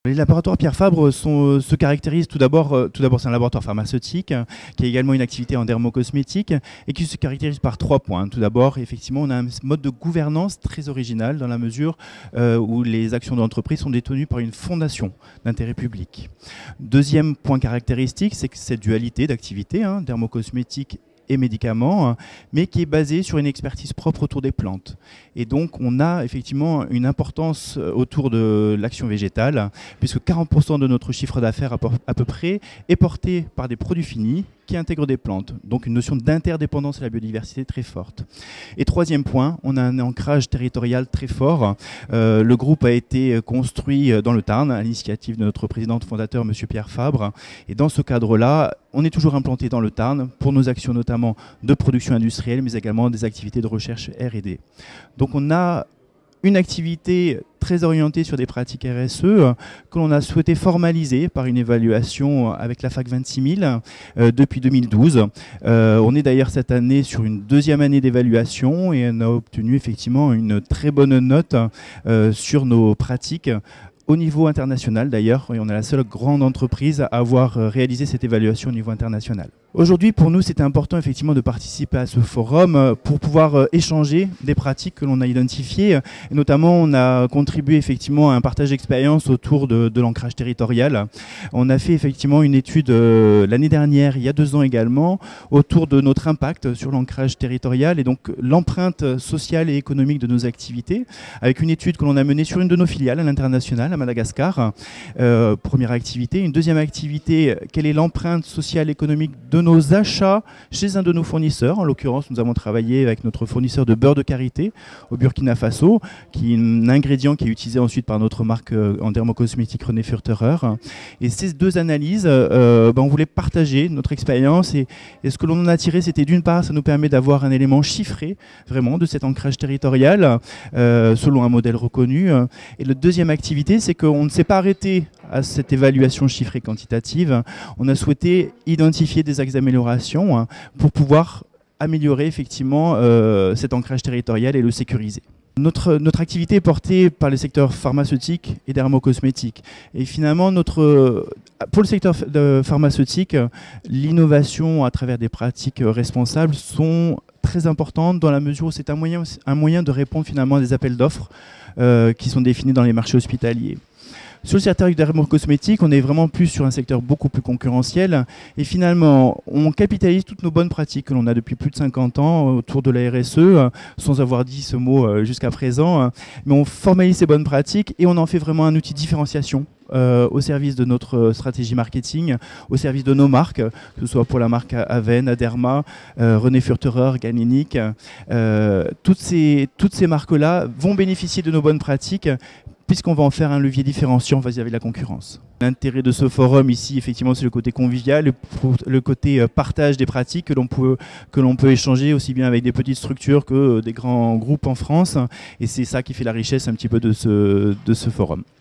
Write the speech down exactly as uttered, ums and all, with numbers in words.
Les laboratoires Pierre Fabre sont, se caractérisent tout d'abord, tout d'abord c'est un laboratoire pharmaceutique qui a également une activité en dermocosmétique et qui se caractérise par trois points. Tout d'abord, effectivement, on a un mode de gouvernance très original dans la mesure euh, où les actions de l'entreprise sont détenues par une fondation d'intérêt public. Deuxième point caractéristique, c'est que cette dualité d'activité, hein, dermocosmétique et médicaments, mais qui est basé sur une expertise propre autour des plantes. Et donc on a effectivement une importance autour de l'action végétale, puisque quarante pour cent de notre chiffre d'affaires à peu près est porté par des produits finis qui intègrent des plantes. Donc une notion d'interdépendance à la biodiversité très forte. Et troisième point, on a un ancrage territorial très fort. Euh, le groupe a été construit dans le Tarn, à l'initiative de notre président fondateur, M. Pierre Fabre. Et dans ce cadre-là, on est toujours implanté dans le Tarn pour nos actions notamment de production industrielle, mais également des activités de recherche R et D. Donc on a une activité très orientée sur des pratiques R S E que l'on a souhaité formaliser par une évaluation avec la fac vingt-six mille euh, depuis deux mille douze. Euh, on est d'ailleurs cette année sur une deuxième année d'évaluation et on a obtenu effectivement une très bonne note euh, sur nos pratiques au niveau international d'ailleurs, et on est la seule grande entreprise à avoir réalisé cette évaluation au niveau international. Aujourd'hui, pour nous, c'était important effectivement de participer à ce forum pour pouvoir échanger des pratiques que l'on a identifiées. Et notamment, on a contribué effectivement à un partage d'expérience autour de, de l'ancrage territorial. On a fait effectivement une étude euh, l'année dernière, il y a deux ans également, autour de notre impact sur l'ancrage territorial et donc l'empreinte sociale et économique de nos activités, avec une étude que l'on a menée sur une de nos filiales à l'international, à Madagascar. Euh, première activité. Une deuxième activité, quelle est l'empreinte sociale et économique de nos achats chez un de nos fournisseurs. En l'occurrence, nous avons travaillé avec notre fournisseur de beurre de karité au Burkina Faso, qui est un ingrédient qui est utilisé ensuite par notre marque en dermocosmétique René Furterer. Et ces deux analyses, euh, ben, on voulait partager notre expérience et, et ce que l'on en a tiré, c'était d'une part, ça nous permet d'avoir un élément chiffré vraiment de cet ancrage territorial euh, selon un modèle reconnu. Et la deuxième activité, c'est qu'on ne s'est pas arrêté à cette évaluation chiffrée quantitative. On a souhaité identifier des axes d'amélioration pour pouvoir améliorer effectivement euh, cet ancrage territorial et le sécuriser. Notre, notre activité est portée par les secteurs pharmaceutiques et dermocosmétiques. Et finalement, notre, pour le secteur de pharmaceutique, l'innovation à travers des pratiques responsables sont très importantes dans la mesure où c'est un moyen, un moyen de répondre finalement à des appels d'offres euh, qui sont définis dans les marchés hospitaliers. Sur le secteur dermocosmétique, on est vraiment plus sur un secteur beaucoup plus concurrentiel et finalement, on capitalise toutes nos bonnes pratiques que l'on a depuis plus de cinquante ans autour de la R S E, sans avoir dit ce mot jusqu'à présent, mais on formalise ces bonnes pratiques et on en fait vraiment un outil de différenciation Euh, au service de notre stratégie marketing, au service de nos marques, que ce soit pour la marque Aven, Aderma, euh, René Furterer, Ganinic. Euh, toutes ces, toutes ces marques-là vont bénéficier de nos bonnes pratiques puisqu'on va en faire un levier différenciant vis-à-vis de la concurrence. L'intérêt de ce forum ici, effectivement, c'est le côté convivial, le, le côté partage des pratiques que l'on peut, que l'on peut échanger aussi bien avec des petites structures que des grands groupes en France. Et c'est ça qui fait la richesse un petit peu de ce, de ce forum.